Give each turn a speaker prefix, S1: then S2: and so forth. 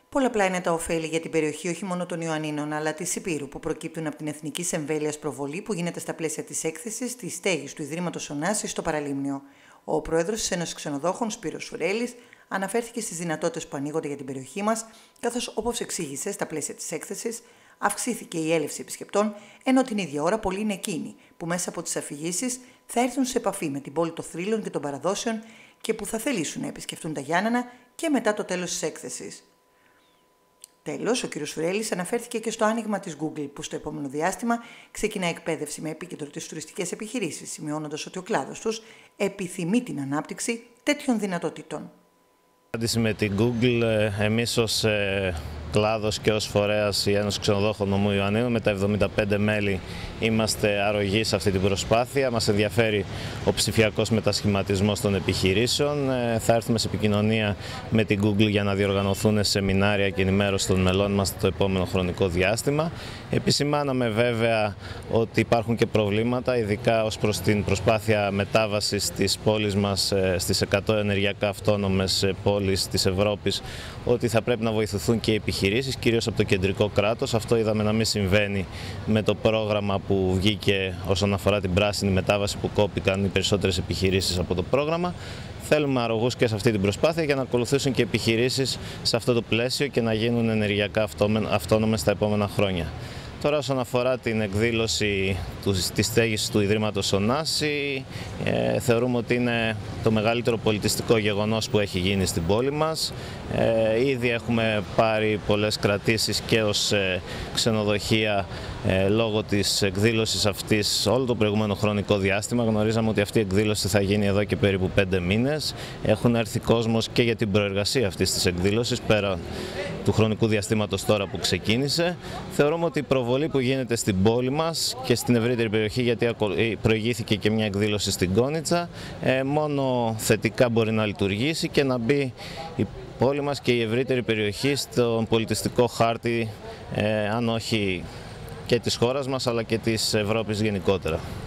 S1: Πολλαπλά είναι τα ωφέλη για την περιοχή όχι μόνο των Ιωαννίνων, αλλά της Ηπείρου, που προκύπτουν από την εθνική εμβέλειας προβολή που γίνεται στα πλαίσια της έκθεσης της στέγης του Ιδρύματος Ωνάσης στο Παραλίμνιο. Ο πρόεδρος της Ένωσης Ξενοδόχων, Σπύρος Σουρέλης, αναφέρθηκε στις δυνατότητες που ανοίγονται για την περιοχή μας, καθώς, όπως εξήγησε στα πλαίσια της έκθεσης, αυξήθηκε η έλευση επισκεπτών, ενώ την ίδια ώρα πολλοί είναι εκείνοι που μέσα από τις αφηγήσεις θα έρθουν σε επαφή με την πόλη των θρύλων και των παραδόσεων και που θα θελήσουν να επισκεφτούν τα Γιάννενα και μετά το τέλος της έκθεσης. Τέλος, ο κ. Σουρέλης αναφέρθηκε και στο άνοιγμα της Google, που στο επόμενο διάστημα ξεκινά εκπαίδευση με επίκεντρο τις τουριστικές επιχειρήσεις, σημειώνοντας ότι ο κλάδος τους επιθυμεί την ανάπτυξη τέτοιων δυνατοτήτων.
S2: Με την Google, εμείς ως κλάδος και ως φορέας η Ένωση Ξενοδόχων Νομού Ιωαννίνων με τα 75 μέλη είμαστε αρρωγοί σε αυτή την προσπάθεια. Μας ενδιαφέρει ο ψηφιακός μετασχηματισμός των επιχειρήσεων. Θα έρθουμε σε επικοινωνία με την Google για να διοργανωθούν σεμινάρια και ενημέρωση των μελών μας το επόμενο χρονικό διάστημα. Επισημάναμε βέβαια ότι υπάρχουν και προβλήματα, ειδικά ως προς την προσπάθεια μετάβασης της πόλης μας στις 100 ενεργειακά αυτόνομες πόλεις της Ευρώπης, ότι θα πρέπει να βοηθηθούν και οι επιχειρήσεις, κυρίως από το κεντρικό κράτος. Αυτό είδαμε να μην συμβαίνει με το πρόγραμμα που βγήκε όσον αφορά την πράσινη μετάβαση, που κόπηκαν οι περισσότερες επιχειρήσεις από το πρόγραμμα. Θέλουμε αρρωγούς και σε αυτή την προσπάθεια για να ακολουθήσουν και επιχειρήσεις σε αυτό το πλαίσιο και να γίνουν ενεργειακά αυτόνομες τα επόμενα χρόνια. Τώρα, όσον αφορά την εκδήλωση της στέγης του Ιδρύματος Ωνάση, θεωρούμε ότι είναι το μεγαλύτερο πολιτιστικό γεγονός που έχει γίνει στην πόλη μας. Ήδη έχουμε πάρει πολλές κρατήσεις και ως ξενοδοχεία λόγω της εκδήλωσης αυτής όλο το προηγούμενο χρονικό διάστημα. Γνωρίζαμε ότι αυτή η εκδήλωση θα γίνει εδώ και περίπου 5 μήνες. Έχουν έρθει κόσμος και για την προεργασία αυτής της εκδήλωσης, πέρα του χρονικού διαστήματος τώρα που ξεκίνησε. Θεωρούμε ότι η προβολή που γίνεται στην πόλη μας και στην ευρύτερη περιοχή, γιατί προηγήθηκε και μια εκδήλωση στην Κόνιτσα, μόνο θετικά μπορεί να λειτουργήσει και να μπει η πόλη μας και η ευρύτερη περιοχή στον πολιτιστικό χάρτη, αν όχι και της χώρας μας, αλλά και της Ευρώπης γενικότερα.